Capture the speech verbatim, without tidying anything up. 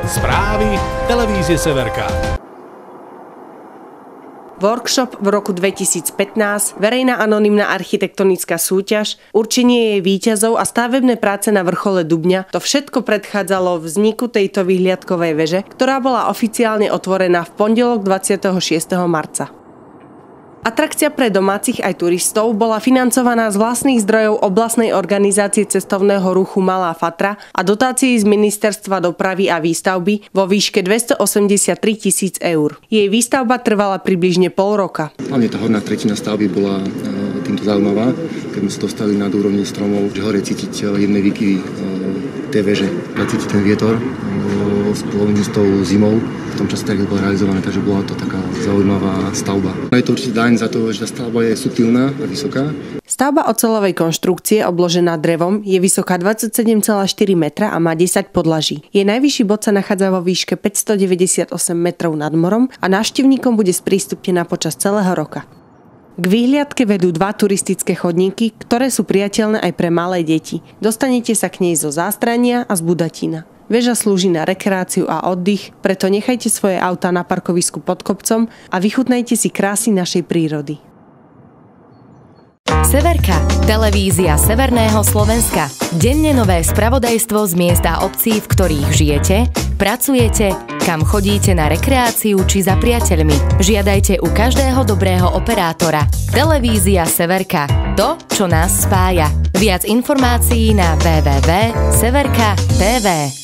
Správy televízie Severka. Workshop v roku dvetisícpätnásť, verejná anonymná architektonická súťaž, určenie jej víťazov a stavebné práce na vrchole Dubňa, to všetko predchádzalo vzniku tejto vyhliadkovej veže, ktorá bola oficiálne otvorená v pondelok dvadsiateho šiesteho marca. Atrakcia pre domácich aj turistov bola financovaná z vlastných zdrojov oblastnej organizácie cestovného ruchu Malá Fatra a dotácií z Ministerstva dopravy a výstavby vo výške dvestoosemdesiattri tisíc eur. Jej výstavba trvala približne pol roka. Hlavne tá horná tretina stavby bola týmto zaujímavá, keď sme sa dostali nad úrovni stromov, že hore cítiť jedné výkyvy tej veže, cítiť ten vietor spolu s tou zimou. V tom čase tak bola realizovaná, takže bola to taká zaujímavá stavba. Je to určite daň za to, že tá stavba je subtilná a vysoká. Stavba oceľovej konštrukcie obložená drevom je vysoká dvadsaťsedem celá štyri metra a má desať podlaží. Jej najvyšší bod sa nachádza vo výške päťstodeväťdesiatosem metrov nad morom a návštevníkom bude sprístupnená počas celého roka. K výhliadke vedú dva turistické chodníky, ktoré sú priateľné aj pre malé deti. Dostanete sa k nej zo Zástrania a z Budatína. Veža slúži na rekreáciu a oddych, preto nechajte svoje autá na parkovisku pod kopcom a vychutnajte si krásy našej prírody. Severka, televízia Severného Slovenska. Denne nové spravodajstvo z miesta obcí, v ktorých žijete, pracujete, kam chodíte na rekreáciu či za priateľmi. Žiadajte u každého dobrého operátora. Televízia Severka. To, čo nás spája. Viac informácií na w w w bodka severka bodka t v.